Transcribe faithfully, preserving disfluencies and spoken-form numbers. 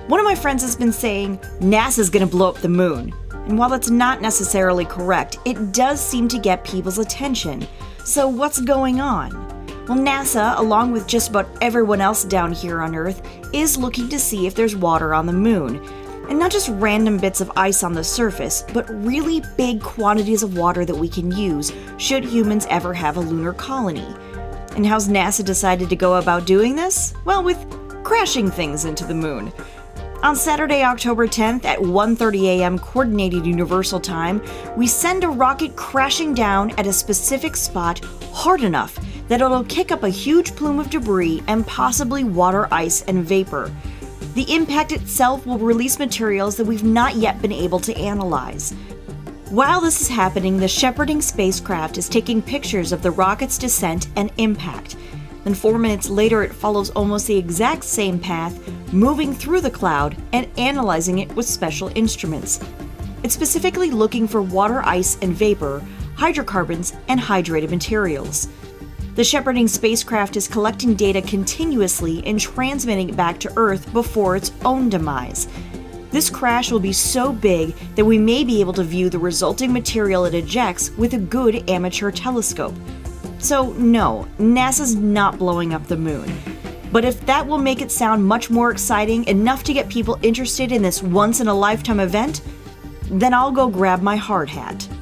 One of my friends has been saying NASA's gonna blow up the moon. And while that's not necessarily correct, it does seem to get people's attention. So what's going on? Well, NASA, along with just about everyone else down here on Earth, is looking to see if there's water on the moon. And not just random bits of ice on the surface, but really big quantities of water that we can use should humans ever have a lunar colony. And how's NASA decided to go about doing this? Well, with crashing things into the moon. On Saturday, October tenth at one thirty a m Coordinated Universal Time, we send a rocket crashing down at a specific spot hard enough that it'll kick up a huge plume of debris and possibly water, ice, and vapor. The impact itself will release materials that we've not yet been able to analyze. While this is happening, the shepherding spacecraft is taking pictures of the rocket's descent and impact. Then four minutes later, it follows almost the exact same path, moving through the cloud and analyzing it with special instruments. It's specifically looking for water, ice, and vapor, hydrocarbons, and hydrated materials. The shepherding spacecraft is collecting data continuously and transmitting it back to Earth before its own demise. This crash will be so big that we may be able to view the resulting material it ejects with a good amateur telescope. So no, NASA's not blowing up the moon. But if that will make it sound much more exciting, enough to get people interested in this once-in-a-lifetime event, then I'll go grab my hard hat.